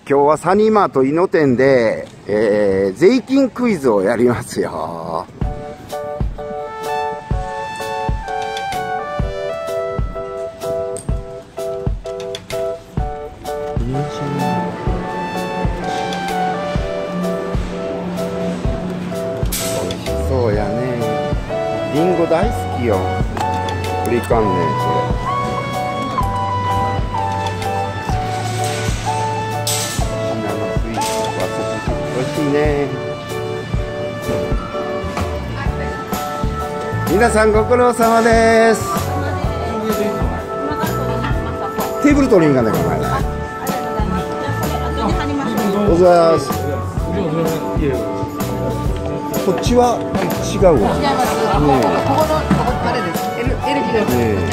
今日はサニーマートイノ店で、税金クイズをやりますよ。美味しそうやね。リンゴ大好きよ。プリカンねんそれ。美味しいね。皆さんご苦労様です。テーブル取りに行かないか前な。おざーす。こっちは違うわ。違います。ここあれです。L 字です。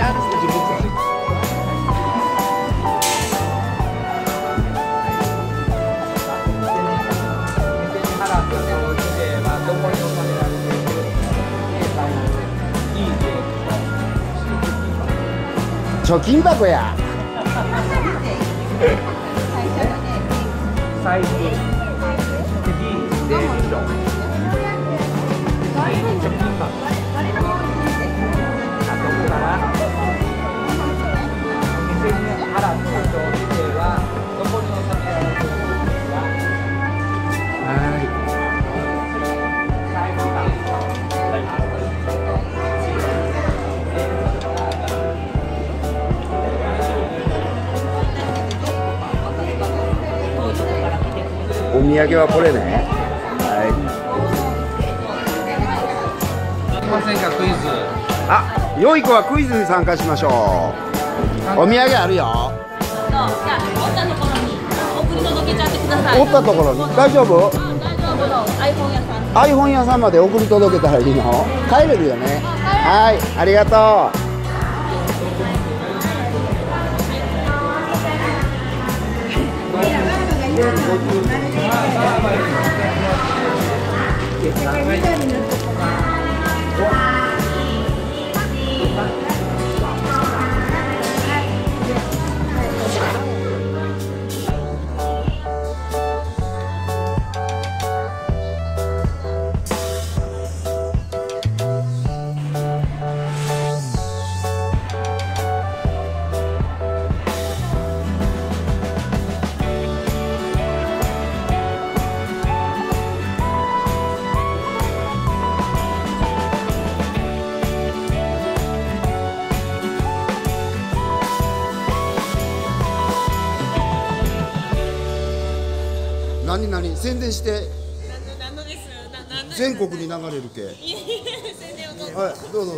貯金箱や。財布、次、電書、貯金箱。あとから店に払った消費税はどこに納められているんですか。はい。お土産はこれね。はい。ませんかクイズ。あ、良い子はクイズに参加しましょう。お土産あるよ。じゃあ、折ったところに送り届けちゃってください。折ったところに大丈夫？大丈夫の iPhone 屋さん。iPhone 屋さんまで送り届けたらいいの？帰れるよね。はい、ありがとう。何宣伝して。何のです。全国に流れるけ。宣伝をどうぞ。はい、どうぞ。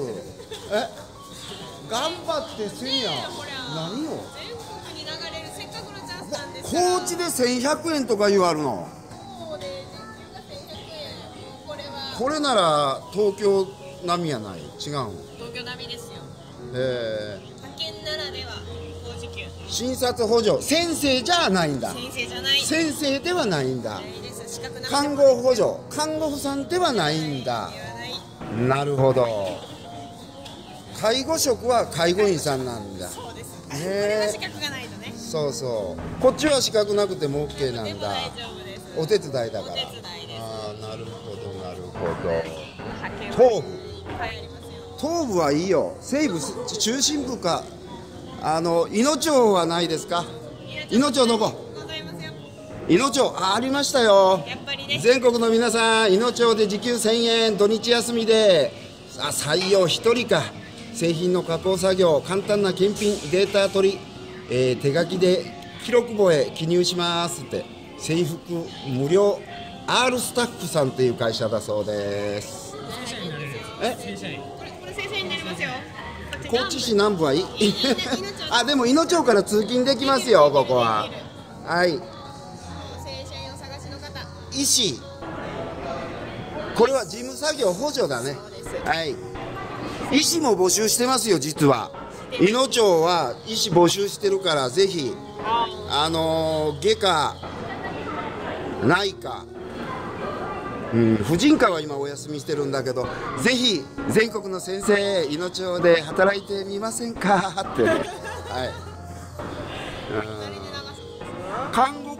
頑張ってせんや。何よ。全国に流れるせっかくのチャンスなんですから。高知で1100円とか言われるの。そうで時給が1100円。これなら東京並みやない。違う。東京並みですよ。他県ならでは。診察補助、先生じゃないんだ。先生じゃない。先生ではないんだ。看護補助、看護婦さんではないんだ。なるほど。介護職は介護員さんなんだ。そうです。これは資格がないとね。そうそう。こっちは資格なくても OK なんだ。お手伝いだから。ああ、なるほどなるほど。東部。東部はいいよ。西部中心部か。いの町はないですか。いの町どこ。いの町、ありましたよ。全国の皆さん、いの町で時給1000円、土日休みで採用1人か。製品の加工作業、簡単な検品、データ取り、手書きで記録簿へ記入しますって。制服無料 R スタッフさんっていう会社だそうです。これ正社員になりますよ。高知市南部はいいあ、でもいの町から通勤できますよ、ここは。はい。正社員を探しの方。医師。これは事務作業補助だね。はい。医師も募集してますよ、実は。いの町は医師募集してるから、ぜひ。外科。内科。婦人科は今お休みしてるんだけど、ぜひ全国の先生、いの町で働いてみませんかって、はい。看護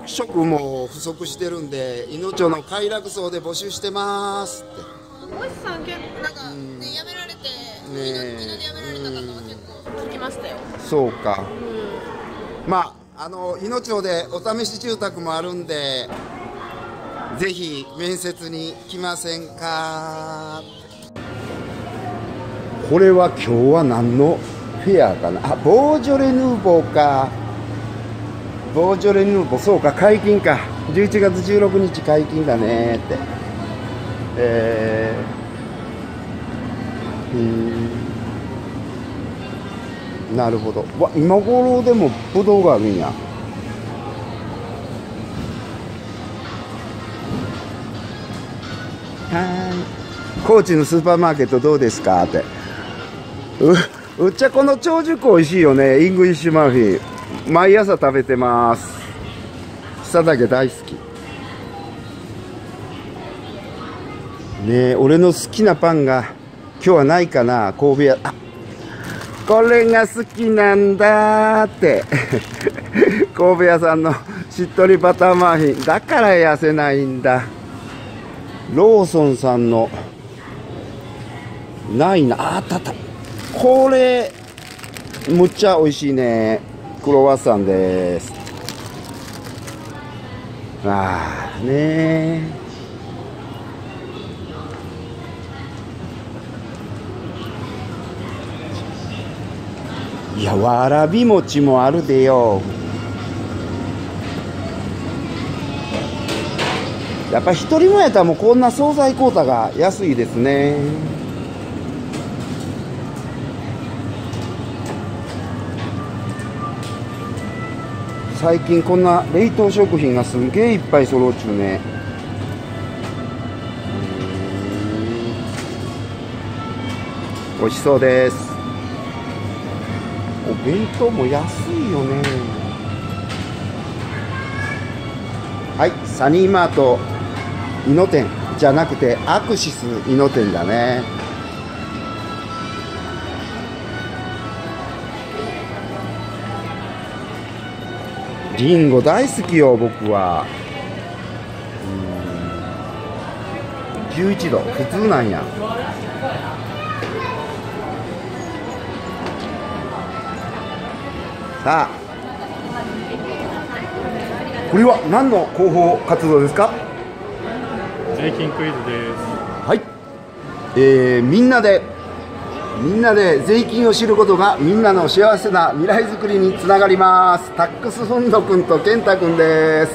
職も不足してるんで、いの町の快楽荘で募集してますって。 星さん結構なんかね、辞められて、犬で辞められた方は結構聞きましたよ。 そうか。まあいの町でお試し住宅もあるんで、ぜひ面接に来ませんか。これは今日は何のフェアかな。あ、ボージョレ・ヌーボーか。ボージョレ・ヌーボー、そうか、解禁か。11月16日解禁だねって。なるほど。わ、今頃でもブドウがあるんや。高知のスーパーマーケットどうですかって。うっちゃこの長熟美味しいよね。イングリッシュマフィン毎朝食べてます。草だけ大好きね。俺の好きなパンが今日はないかな。神戸屋、あ、これが好きなんだって神戸屋さんのしっとりバターマーフィンだから痩せないんだ。ローソンさんのないな。あったあった。これむっちゃ美味しいね。クロワッサンです。ああねー。いや、わらび餅もあるでよ。やっぱ一人もやったらもうこんな惣菜コータが安いですね。最近こんな冷凍食品がすんげえいっぱい揃うちゅうね。美味しそうです。お弁当も安いよね。はい、サニーマートイノ店じゃなくてアクシスイノ店だね。リンゴ大好きよ僕は。11度普通なんや。さあ、これは何の広報活動ですか？ 税金クイズです。 はい、みんなで税金を知ることがみんなの幸せな未来づくりにつながります。タックスフンド君と健太君です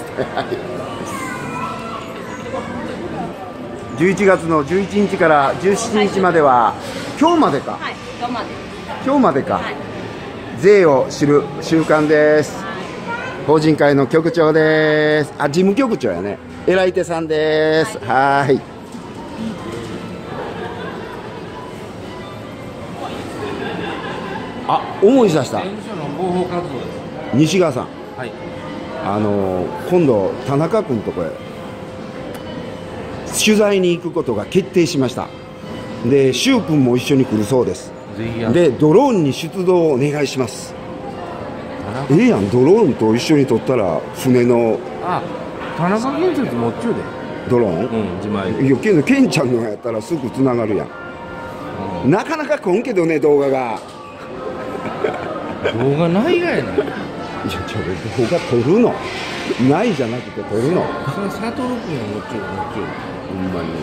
11月の11日から17日までは、今日までか、はい、今日までか、はい、税を知る習慣です。法人会の局長です。あ、事務局長やね。偉い手さんです。はい。あ、思い出した。西川さん。はい。今度田中君とこへ取材に行くことが決定しました。で、柊君も一緒に来るそうです。で、ドローンに出動をお願いします。ええやん、ドローンと一緒に撮ったら船の。 あ、田中建設持っちゅうでドローン、 うん、自前。 いやけどケンちゃんのやったらすぐつながるやん、なかなか来んけどね、動画が動画ないがやな。いや、 動画撮るのないじゃなくて撮るの。 それ佐藤君が持っちゅうほんまに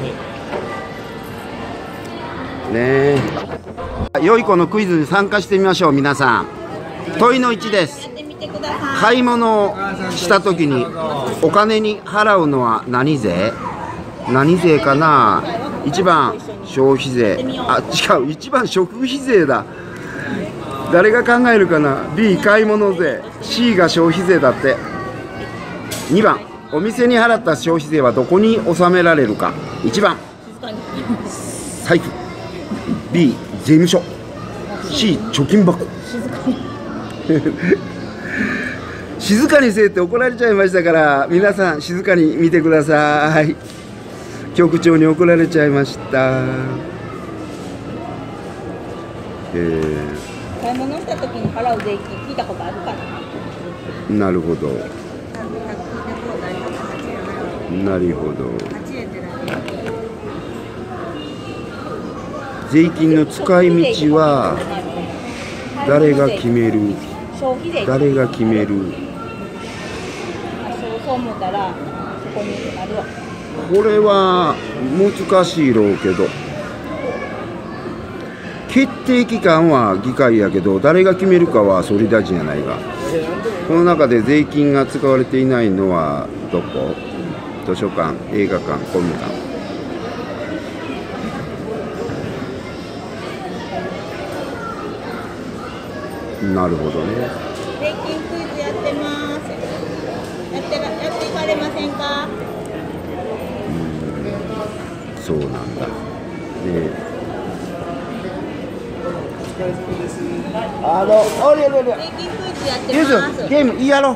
ね。え、良い子のクイズに参加してみましょう。皆さん、問いの1です。買い物をした時にお金に払うのは何税？何税かな。1番消費税、あ、違う、1番食費税だ。誰が考えるかな。 B 買い物税、 C が消費税だって。2番お店に払った消費税はどこに納められるか。1番財布、 B 税務署、 C 貯金箱静かにせえって怒られちゃいましたから、皆さん静かに見てください。局長に怒られちゃいました。 買い物した時に払う税金聞いたことあるかな。 なるほど。 なるほど。 8円ってだけ。 税金の使い道は誰が決める？ 消費税。 誰が決める？ そう思ったらそこにあるわ。 これは難しいろうけど、決定機関は議会やけど誰が決めるかは総理大臣やないが、この中で税金が使われていないのはどこ？図書館、映画館、公民館。なるほどね。 税金クイズやってます。やっていかれませんか？ そうなんだ。で、 税金クイズやってます。 ゲームいいやろ。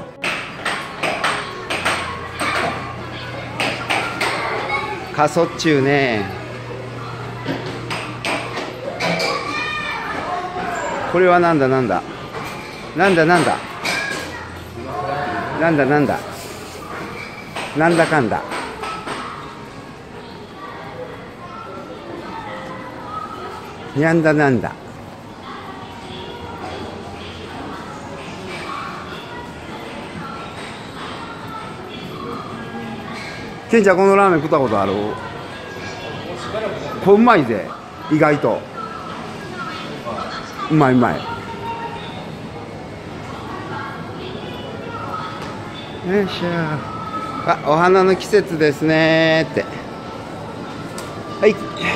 過疎中ね。これはなんだなんだなんだなんだなんだなんだなんだかんだ。にゃんだなんだ。ケンちゃんこのラーメン食ったことある？これうまいぜ、意外とうまいうまい。よいしょ。あ、お花の季節ですねって。はい。